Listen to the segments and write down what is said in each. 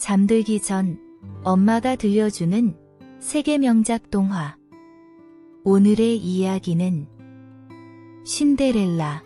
잠들기 전 엄마가 들려주는 세계 명작 동화. 오늘의 이야기는 신데렐라.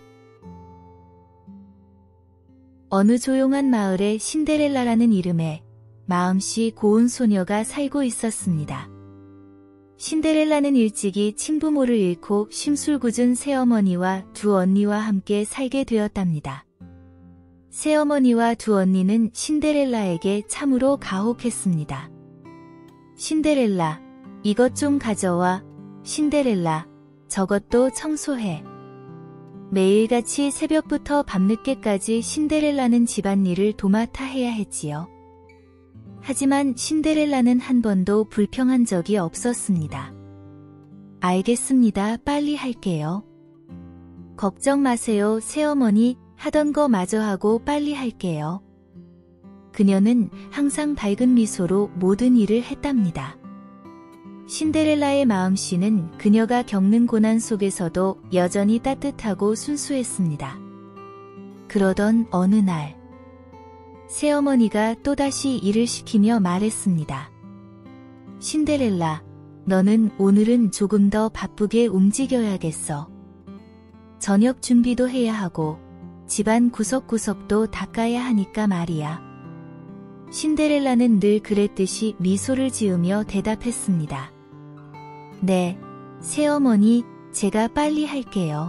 어느 조용한 마을에 신데렐라라는 이름의 마음씨 고운 소녀가 살고 있었습니다. 신데렐라는 일찍이 친부모를 잃고 심술궂은 새어머니와 두 언니와 함께 살게 되었답니다. 새어머니와 두 언니는 신데렐라에게 참으로 가혹했습니다. 신데렐라, 이것 좀 가져와. 신데렐라, 저것도 청소해. 매일같이 새벽부터 밤늦게까지 신데렐라는 집안일을 도맡아 해야 했지요. 하지만 신데렐라는 한 번도 불평한 적이 없었습니다. 알겠습니다. 빨리 할게요. 걱정 마세요, 새어머니. 하던 거 마저 하고 빨리 할게요. 그녀는 항상 밝은 미소로 모든 일을 했답니다. 신데렐라의 마음씨는 그녀가 겪는 고난 속에서도 여전히 따뜻하고 순수했습니다. 그러던 어느 날, 새어머니가 또다시 일을 시키며 말했습니다. 신데렐라, 너는 오늘은 조금 더 바쁘게 움직여야겠어. 저녁 준비도 해야 하고 집안 구석구석도 닦아야 하니까 말이야. 신데렐라는 늘 그랬듯이 미소를 지으며 대답했습니다. 네, 새어머니, 제가 빨리 할게요.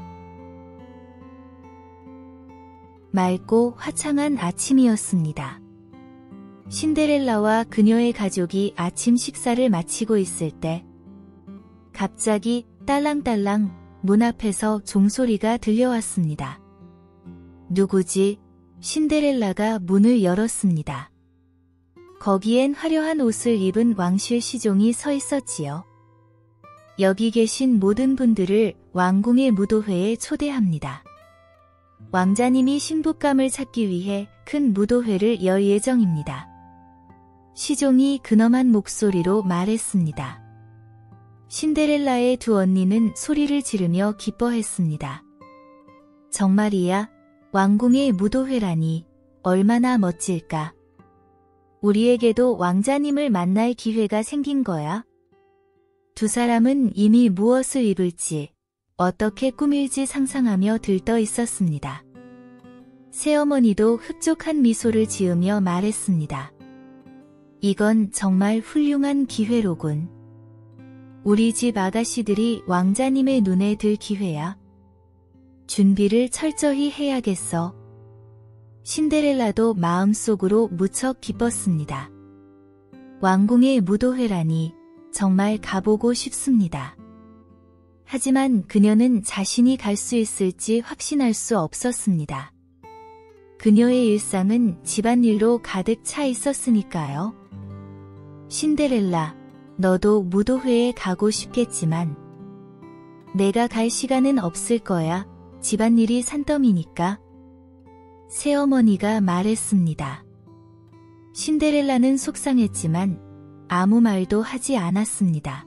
맑고 화창한 아침이었습니다. 신데렐라와 그녀의 가족이 아침 식사를 마치고 있을 때 갑자기 딸랑딸랑 문 앞에서 종소리가 들려왔습니다. 누구지? 신데렐라가 문을 열었습니다. 거기엔 화려한 옷을 입은 왕실 시종이 서 있었지요. 여기 계신 모든 분들을 왕궁의 무도회에 초대합니다. 왕자님이 신부감을 찾기 위해 큰 무도회를 열 예정입니다. 시종이 근엄한 목소리로 말했습니다. 신데렐라의 두 언니는 소리를 지르며 기뻐했습니다. 정말이야? 왕궁의 무도회라니 얼마나 멋질까? 우리에게도 왕자님을 만날 기회가 생긴 거야. 두 사람은 이미 무엇을 입을지, 어떻게 꾸밀지 상상하며 들떠 있었습니다. 새어머니도 흡족한 미소를 지으며 말했습니다. 이건 정말 훌륭한 기회로군. 우리 집 아가씨들이 왕자님의 눈에 들 기회야. 준비를 철저히 해야겠어. 신데렐라도 마음속으로 무척 기뻤습니다. 왕궁의 무도회라니 정말 가보고 싶습니다. 하지만 그녀는 자신이 갈 수 있을지 확신할 수 없었습니다. 그녀의 일상은 집안일로 가득 차 있었으니까요. 신데렐라, 너도 무도회에 가고 싶겠지만 내가 갈 시간은 없을 거야. 집안일이 산더미니까. 새어머니가 말했습니다. 신데렐라는 속상했지만 아무 말도 하지 않았습니다.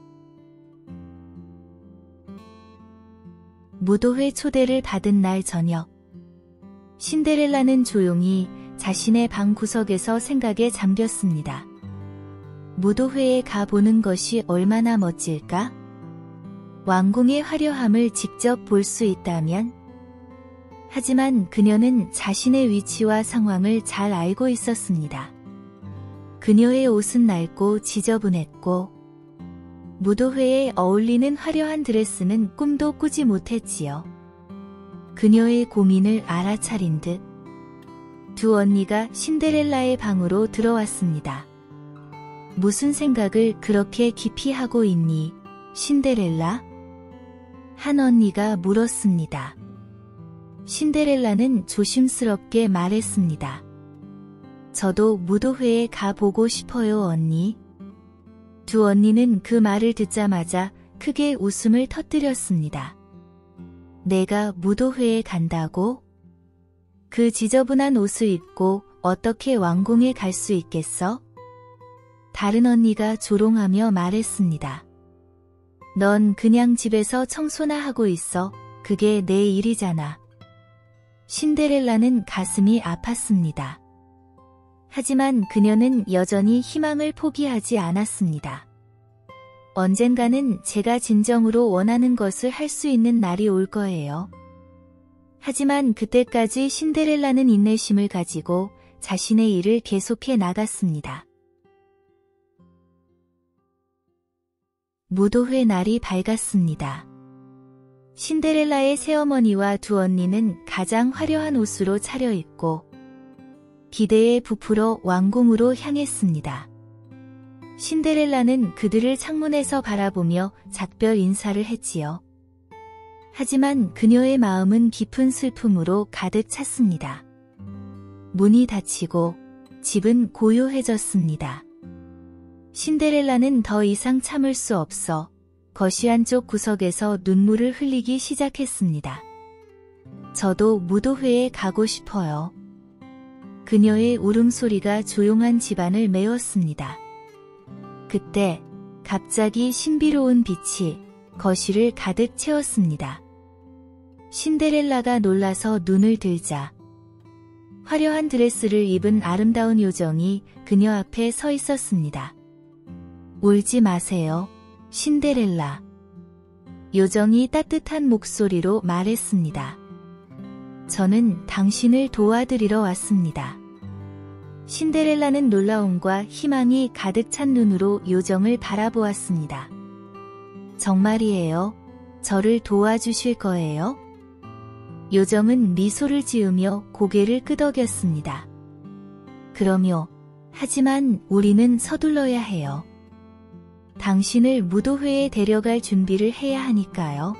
무도회 초대를 받은 날 저녁, 신데렐라는 조용히 자신의 방 구석에서 생각에 잠겼습니다. 무도회에 가보는 것이 얼마나 멋질까? 왕궁의 화려함을 직접 볼 수 있다면? 하지만 그녀는 자신의 위치와 상황을 잘 알고 있었습니다. 그녀의 옷은 낡고 지저분했고 무도회에 어울리는 화려한 드레스는 꿈도 꾸지 못했지요. 그녀의 고민을 알아차린 듯 두 언니가 신데렐라의 방으로 들어왔습니다. 무슨 생각을 그렇게 깊이 하고 있니, 신데렐라? 한 언니가 물었습니다. 신데렐라는 조심스럽게 말했습니다. 저도 무도회에 가보고 싶어요, 언니. 두 언니는 그 말을 듣자마자 크게 웃음을 터뜨렸습니다. 내가 무도회에 간다고? 그 지저분한 옷을 입고 어떻게 왕궁에 갈 수 있겠어? 다른 언니가 조롱하며 말했습니다. 넌 그냥 집에서 청소나 하고 있어. 그게 내 일이잖아. 신데렐라는 가슴이 아팠습니다. 하지만 그녀는 여전히 희망을 포기하지 않았습니다. 언젠가는 제가 진정으로 원하는 것을 할 수 있는 날이 올 거예요. 하지만 그때까지 신데렐라는 인내심을 가지고 자신의 일을 계속해 나갔습니다. 무도회 날이 밝았습니다. 신데렐라의 새어머니와 두 언니는 가장 화려한 옷으로 차려입고 기대에 부풀어 왕궁으로 향했습니다. 신데렐라는 그들을 창문에서 바라보며 작별 인사를 했지요. 하지만 그녀의 마음은 깊은 슬픔으로 가득 찼습니다. 문이 닫히고 집은 고요해졌습니다. 신데렐라는 더 이상 참을 수 없어 거실 한쪽 구석에서 눈물을 흘리기 시작했습니다. 저도 무도회에 가고 싶어요. 그녀의 울음소리가 조용한 집안을 메웠습니다. 그때 갑자기 신비로운 빛이 거실을 가득 채웠습니다. 신데렐라가 놀라서 눈을 들자 화려한 드레스를 입은 아름다운 요정이 그녀 앞에 서 있었습니다. 울지 마세요, 신데렐라. 요정이 따뜻한 목소리로 말했습니다. 저는 당신을 도와드리러 왔습니다. 신데렐라는 놀라움과 희망이 가득 찬 눈으로 요정을 바라보았습니다. 정말이에요? 저를 도와주실 거예요? 요정은 미소를 지으며 고개를 끄덕였습니다. 그럼요. 하지만 우리는 서둘러야 해요. 당신을 무도회에 데려갈 준비를 해야 하니까요.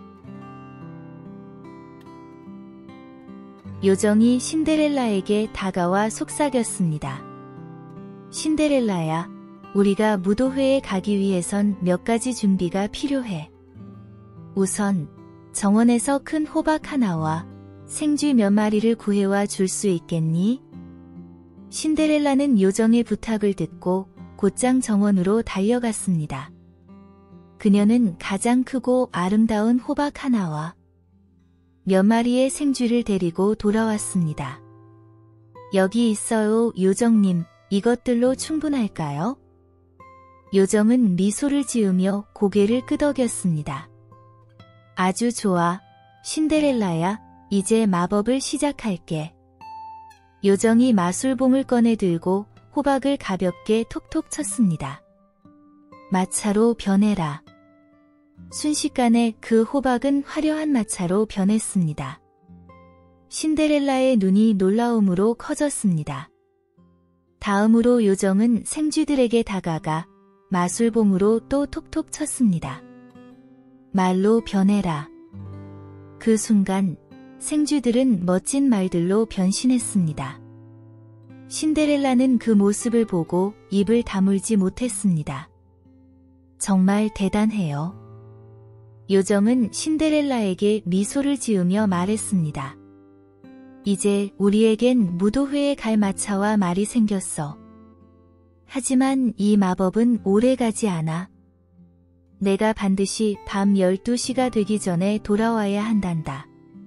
요정이 신데렐라에게 다가와 속삭였습니다. 신데렐라야, 우리가 무도회에 가기 위해선 몇 가지 준비가 필요해. 우선 정원에서 큰 호박 하나와 생쥐 몇 마리를 구해와 줄 수 있겠니? 신데렐라는 요정의 부탁을 듣고 곧장 정원으로 달려갔습니다. 그녀는 가장 크고 아름다운 호박 하나와 몇 마리의 생쥐를 데리고 돌아왔습니다. 여기 있어요, 요정님. 이것들로 충분할까요? 요정은 미소를 지으며 고개를 끄덕였습니다. 아주 좋아. 신데렐라야, 이제 마법을 시작할게. 요정이 마술봉을 꺼내 들고 호박을 가볍게 톡톡 쳤습니다. 마차로 변해라. 순식간에 그 호박은 화려한 마차로 변했습니다. 신데렐라의 눈이 놀라움으로 커졌습니다. 다음으로 요정은 생쥐들에게 다가가 마술봉으로 또 톡톡 쳤습니다. 말로 변해라. 그 순간 생쥐들은 멋진 말들로 변신했습니다. 신데렐라는 그 모습을 보고 입을 다물지 못했습니다. 정말 대단해요. 요정은 신데렐라에게 미소를 지으며 말했습니다. 이제 우리에겐 무도회에 갈 마차와 말이 생겼어. 하지만 이 마법은 오래가지 않아. 내가 반드시 밤 12시가 되기 전에 돌아와야 한단다.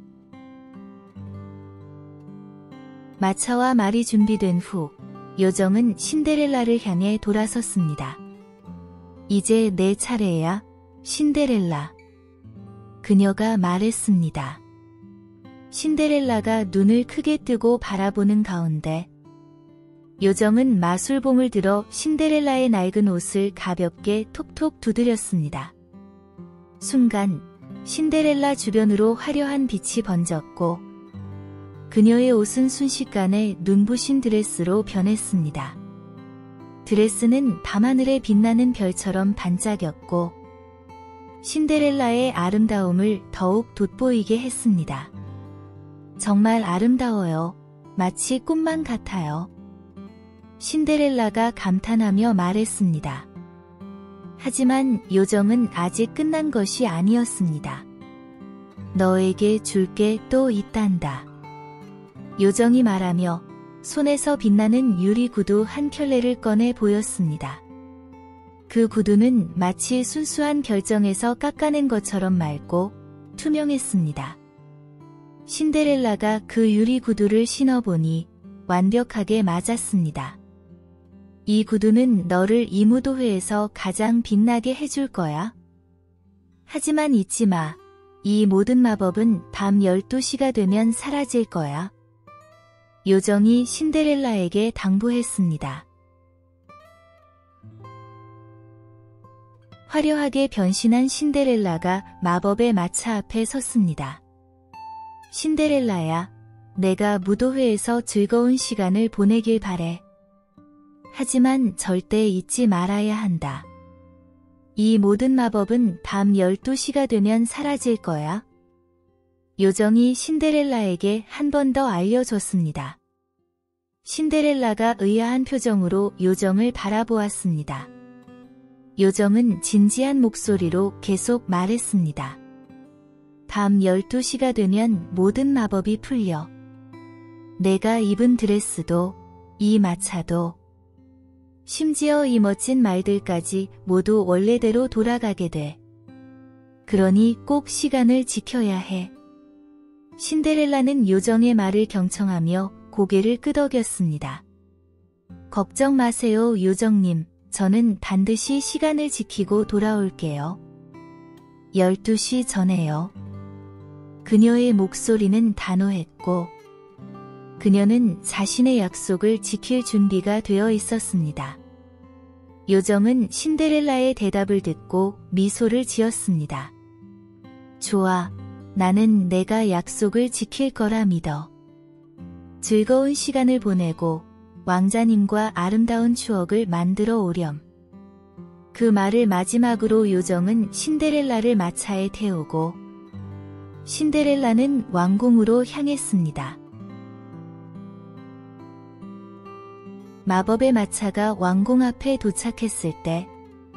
마차와 말이 준비된 후 요정은 신데렐라를 향해 돌아섰습니다. 이제 내 차례야, 신데렐라. 그녀가 말했습니다. 신데렐라가 눈을 크게 뜨고 바라보는 가운데 요정은 마술봉을 들어 신데렐라의 낡은 옷을 가볍게 톡톡 두드렸습니다. 순간 신데렐라 주변으로 화려한 빛이 번졌고 그녀의 옷은 순식간에 눈부신 드레스로 변했습니다. 드레스는 밤하늘에 빛나는 별처럼 반짝였고 신데렐라의 아름다움을 더욱 돋보이게 했습니다. 정말 아름다워요. 마치 꿈만 같아요. 신데렐라가 감탄하며 말했습니다. 하지만 요정은 아직 끝난 것이 아니었습니다. 너에게 줄 게 또 있단다. 요정이 말하며 손에서 빛나는 유리 구두 한 켤레를 꺼내 보였습니다. 그 구두는 마치 순수한 결정에서 깎아낸 것처럼 맑고 투명했습니다. 신데렐라가 그 유리 구두를 신어보니 완벽하게 맞았습니다. 이 구두는 너를 이 무도회에서 가장 빛나게 해줄 거야. 하지만 잊지 마. 이 모든 마법은 밤 12시가 되면 사라질 거야. 요정이 신데렐라에게 당부했습니다. 화려하게 변신한 신데렐라가 마법의 마차 앞에 섰습니다. 신데렐라야, 내가 무도회에서 즐거운 시간을 보내길 바래. 하지만 절대 잊지 말아야 한다. 이 모든 마법은 밤 12시가 되면 사라질 거야. 요정이 신데렐라에게 한 번 더 알려줬습니다. 신데렐라가 의아한 표정으로 요정을 바라보았습니다. 요정은 진지한 목소리로 계속 말했습니다. 밤 12시가 되면 모든 마법이 풀려. 내가 입은 드레스도, 이 마차도, 심지어 이 멋진 말들까지 모두 원래대로 돌아가게 돼. 그러니 꼭 시간을 지켜야 해. 신데렐라는 요정의 말을 경청하며 고개를 끄덕였습니다. 걱정 마세요, 요정님. 저는 반드시 시간을 지키고 돌아올게요. 12시 전에요. 그녀의 목소리는 단호했고, 그녀는 자신의 약속을 지킬 준비가 되어 있었습니다. 요정은 신데렐라의 대답을 듣고 미소를 지었습니다. 좋아, 나는 내가 약속을 지킬 거라 믿어. 즐거운 시간을 보내고 왕자님과 아름다운 추억을 만들어 오렴. 그 말을 마지막으로 요정은 신데렐라를 마차에 태우고 신데렐라는 왕궁으로 향했습니다. 마법의 마차가 왕궁 앞에 도착했을 때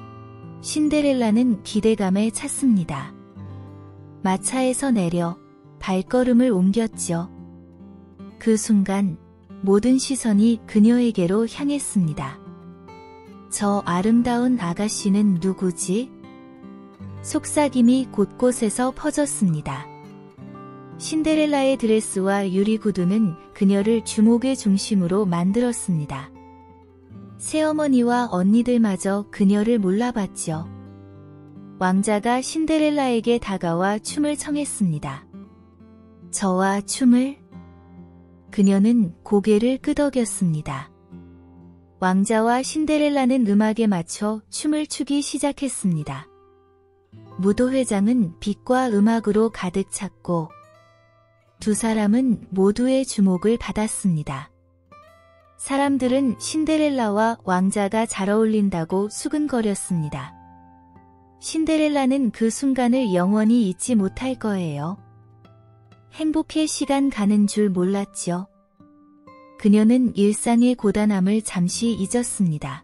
신데렐라는 기대감에 찼습니다. 마차에서 내려 발걸음을 옮겼죠. 그 순간 모든 시선이 그녀에게로 향했습니다. 저 아름다운 아가씨는 누구지? 속삭임이 곳곳에서 퍼졌습니다. 신데렐라의 드레스와 유리구두는 그녀를 주목의 중심으로 만들었습니다. 새어머니와 언니들마저 그녀를 몰라봤죠. 왕자가 신데렐라에게 다가와 춤을 청했습니다. 저와 춤을? 그녀는 고개를 끄덕였습니다. 왕자와 신데렐라는 음악에 맞춰 춤을 추기 시작했습니다. 무도회장은 빛과 음악으로 가득 찼고 두 사람은 모두의 주목을 받았습니다. 사람들은 신데렐라와 왕자가 잘 어울린다고 수근거렸습니다. 신데렐라는 그 순간을 영원히 잊지 못할 거예요. 행복의 시간 가는 줄 몰랐죠. 그녀는 일상의 고단함을 잠시 잊었습니다.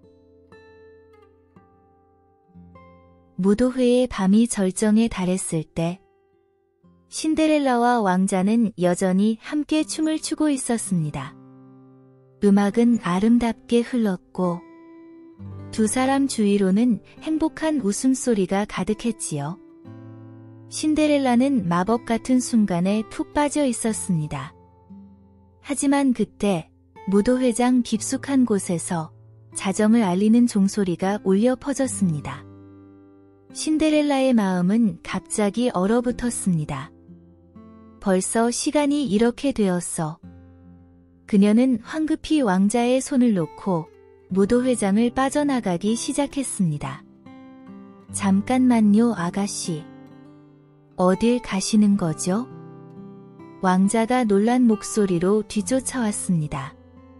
무도회의 밤이 절정에 달했을 때 신데렐라와 왕자는 여전히 함께 춤을 추고 있었습니다. 음악은 아름답게 흘렀고 두 사람 주위로는 행복한 웃음소리가 가득했지요. 신데렐라는 마법 같은 순간에 푹 빠져 있었습니다. 하지만 그때 무도회장 깊숙한 곳에서 자정을 알리는 종소리가 울려 퍼졌습니다. 신데렐라의 마음은 갑자기 얼어붙었습니다. 벌써 시간이 이렇게 되었어. 그녀는 황급히 왕자의 손을 놓고 무도회장을 빠져나가기 시작했습니다. 잠깐만요, 아가씨. 어딜 가시는 거죠? 왕자가 놀란 목소리로 뒤쫓아왔습니다.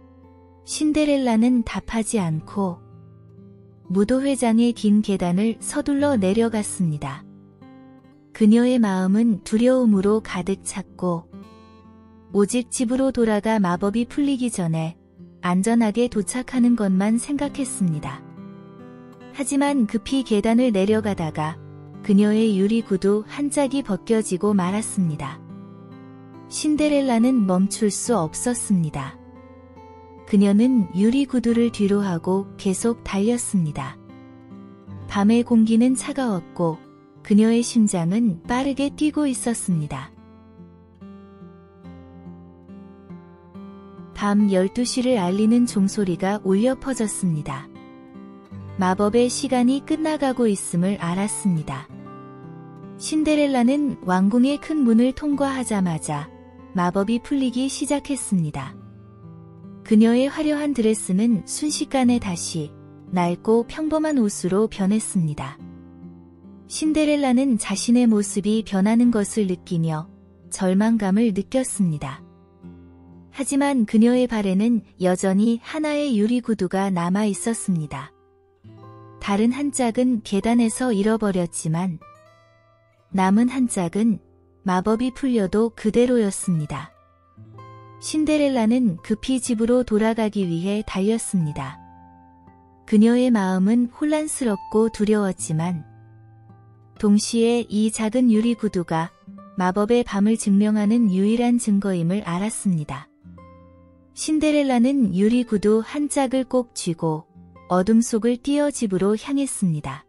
신데렐라는 답하지 않고 무도회장의 긴 계단을 서둘러 내려갔습니다. 그녀의 마음은 두려움으로 가득 찼고 오직 집으로 돌아가 마법이 풀리기 전에 안전하게 도착하는 것만 생각했습니다. 하지만 급히 계단을 내려가다가 그녀의 유리구두 한 짝이 벗겨지고 말았습니다. 신데렐라는 멈출 수 없었습니다. 그녀는 유리구두를 뒤로 하고 계속 달렸습니다. 밤의 공기는 차가웠고 그녀의 심장은 빠르게 뛰고 있었습니다. 밤 12시를 알리는 종소리가 울려 퍼졌습니다. 마법의 시간이 끝나가고 있음을 알았습니다. 신데렐라는 왕궁의 큰 문을 통과하자마자 마법이 풀리기 시작했습니다. 그녀의 화려한 드레스는 순식간에 다시 낡고 평범한 옷으로 변했습니다. 신데렐라는 자신의 모습이 변하는 것을 느끼며 절망감을 느꼈습니다. 하지만 그녀의 발에는 여전히 하나의 유리 구두가 남아 있었습니다. 다른 한 짝은 계단에서 잃어버렸지만 남은 한 짝은 마법이 풀려도 그대로였습니다. 신데렐라는 급히 집으로 돌아가기 위해 달렸습니다. 그녀의 마음은 혼란스럽고 두려웠지만 동시에 이 작은 유리 구두가 마법의 밤을 증명하는 유일한 증거임을 알았습니다. 신데렐라는 유리 구두 한 짝을 꼭 쥐고 어둠 속을 뛰어 집으로 향했습니다.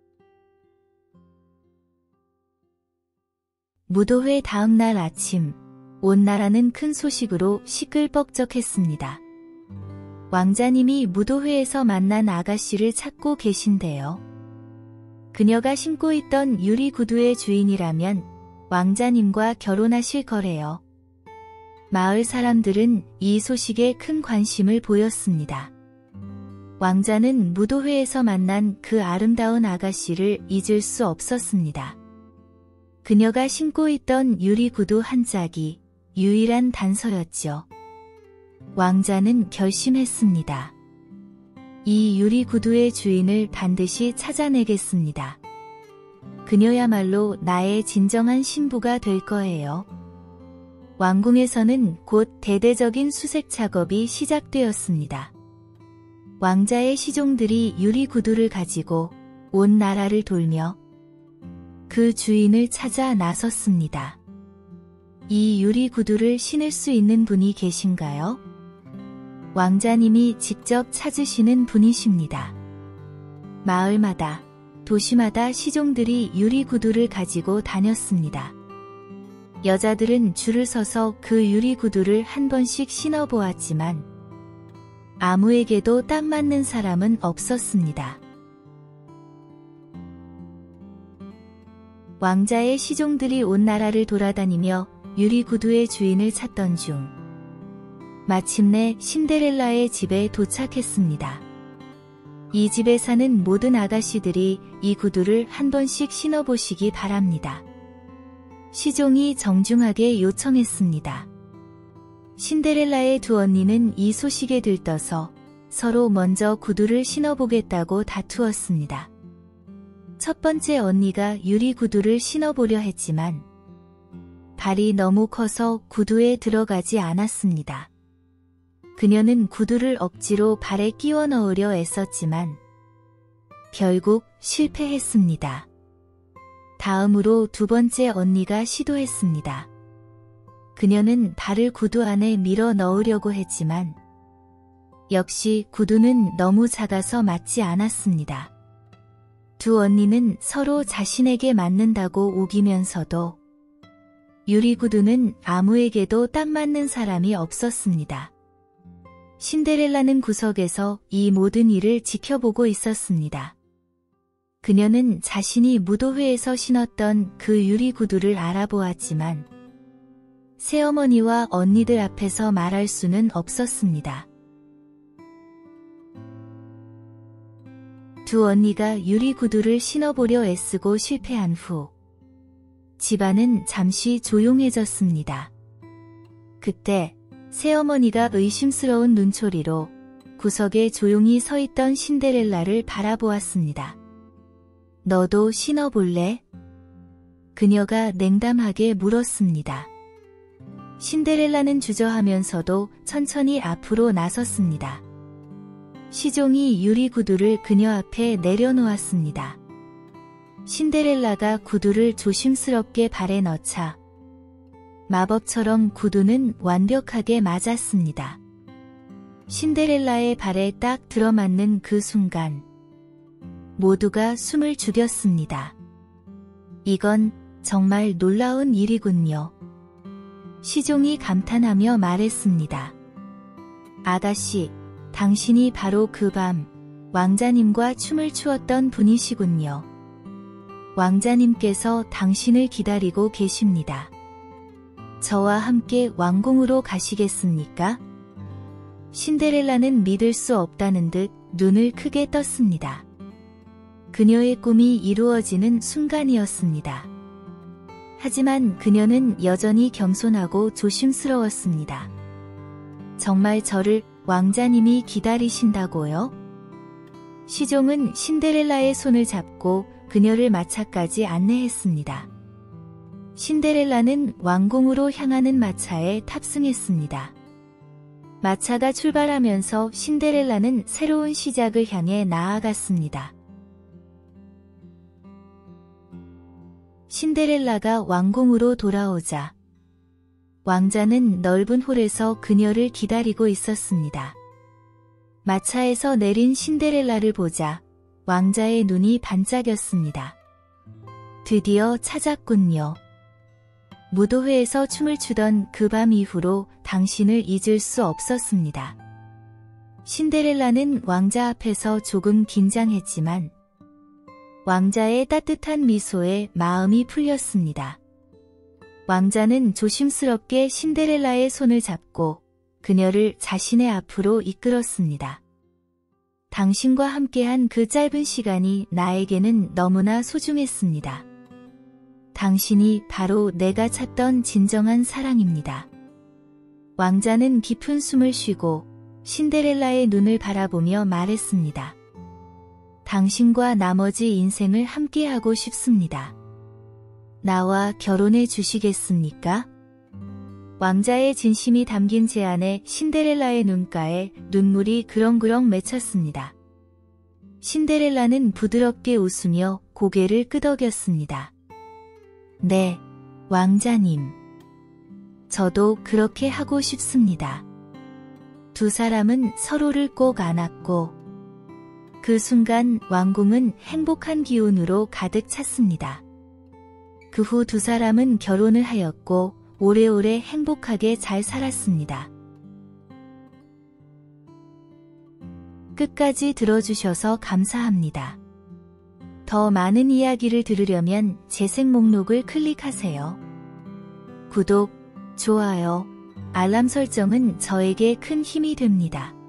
무도회 다음 날 아침, 온 나라는 큰 소식으로 시끌벅적했습니다. 왕자님이 무도회에서 만난 아가씨를 찾고 계신데요. 그녀가 신고 있던 유리 구두의 주인이라면 왕자님과 결혼하실 거래요. 마을 사람들은 이 소식에 큰 관심을 보였습니다. 왕자는 무도회에서 만난 그 아름다운 아가씨를 잊을 수 없었습니다. 그녀가 신고 있던 유리 구두 한 짝이 유일한 단서였죠. 왕자는 결심했습니다. 이 유리 구두의 주인을 반드시 찾아내겠습니다. 그녀야말로 나의 진정한 신부가 될 거예요. 왕궁에서는 곧 대대적인 수색 작업이 시작되었습니다. 왕자의 시종들이 유리 구두를 가지고 온 나라를 돌며 그 주인을 찾아 나섰습니다. 이 유리 구두를 신을 수 있는 분이 계신가요? 왕자님이 직접 찾으시는 분이십니다. 마을마다, 도시마다 시종들이 유리 구두를 가지고 다녔습니다. 여자들은 줄을 서서 그 유리 구두를 한 번씩 신어보았지만 아무에게도 딱 맞는 사람은 없었습니다. 왕자의 시종들이 온 나라를 돌아다니며 유리 구두의 주인을 찾던 중 마침내 신데렐라의 집에 도착했습니다. 이 집에 사는 모든 아가씨들이 이 구두를 한 번씩 신어보시기 바랍니다. 시종이 정중하게 요청했습니다. 신데렐라의 두 언니는 이 소식에 들떠서 서로 먼저 구두를 신어보겠다고 다투었습니다. 첫 번째 언니가 유리 구두를 신어보려 했지만 발이 너무 커서 구두에 들어가지 않았습니다. 그녀는 구두를 억지로 발에 끼워 넣으려 애썼지만 결국 실패했습니다. 다음으로 두 번째 언니가 시도했습니다. 그녀는 발을 구두 안에 밀어 넣으려고 했지만 역시 구두는 너무 작아서 맞지 않았습니다. 두 언니는 서로 자신에게 맞는다고 우기면서도 유리 구두는 아무에게도 딱 맞는 사람이 없었습니다. 신데렐라는 구석에서 이 모든 일을 지켜보고 있었습니다. 그녀는 자신이 무도회에서 신었던 그 유리 구두를 알아보았지만 새어머니와 언니들 앞에서 말할 수는 없었습니다. 두 언니가 유리 구두를 신어보려 애쓰고 실패한 후 집안은 잠시 조용해졌습니다. 그때 새어머니가 의심스러운 눈초리로 구석에 조용히 서 있던 신데렐라를 바라보았습니다. 너도 신어볼래? 그녀가 냉담하게 물었습니다. 신데렐라는 주저하면서도 천천히 앞으로 나섰습니다. 시종이 유리 구두를 그녀 앞에 내려놓았습니다. 신데렐라가 구두를 조심스럽게 발에 넣자 마법처럼 구두는 완벽하게 맞았습니다. 신데렐라의 발에 딱 들어맞는 그 순간 모두가 숨을 죽였습니다. 이건 정말 놀라운 일이군요. 시종이 감탄하며 말했습니다. 아가씨, 당신이 바로 그 밤 왕자님과 춤을 추었던 분이시군요. 왕자님께서 당신을 기다리고 계십니다. 저와 함께 왕궁으로 가시겠습니까? 신데렐라는 믿을 수 없다는 듯 눈을 크게 떴습니다. 그녀의 꿈이 이루어지는 순간이었습니다. 하지만 그녀는 여전히 겸손하고 조심스러웠습니다. 정말 저를 왕자님이 기다리신다고요? 시종은 신데렐라의 손을 잡고 그녀를 마차까지 안내했습니다. 신데렐라는 왕궁으로 향하는 마차에 탑승했습니다. 마차가 출발하면서 신데렐라는 새로운 시작을 향해 나아갔습니다. 신데렐라가 왕궁으로 돌아오자 왕자는 넓은 홀에서 그녀를 기다리고 있었습니다. 마차에서 내린 신데렐라를 보자 왕자의 눈이 반짝였습니다. 드디어 찾았군요. 무도회에서 춤을 추던 그 밤 이후로 당신을 잊을 수 없었습니다. 신데렐라는 왕자 앞에서 조금 긴장했지만 왕자의 따뜻한 미소에 마음이 풀렸습니다. 왕자는 조심스럽게 신데렐라의 손을 잡고 그녀를 자신의 앞으로 이끌었습니다. 당신과 함께한 그 짧은 시간이 나에게는 너무나 소중했습니다. 당신이 바로 내가 찾던 진정한 사랑입니다. 왕자는 깊은 숨을 쉬고 신데렐라의 눈을 바라보며 말했습니다. 당신과 나머지 인생을 함께하고 싶습니다. 나와 결혼해 주시겠습니까? 왕자의 진심이 담긴 제안에 신데렐라의 눈가에 눈물이 그렁그렁 맺혔습니다. 신데렐라는 부드럽게 웃으며 고개를 끄덕였습니다. 네, 왕자님. 저도 그렇게 하고 싶습니다. 두 사람은 서로를 꼭 안았고 그 순간 왕궁은 행복한 기운으로 가득 찼습니다. 그 후 두 사람은 결혼을 하였고 오래오래 행복하게 잘 살았습니다. 끝까지 들어주셔서 감사합니다. 더 많은 이야기를 들으려면 재생 목록을 클릭하세요. 구독, 좋아요, 알람 설정은 저에게 큰 힘이 됩니다.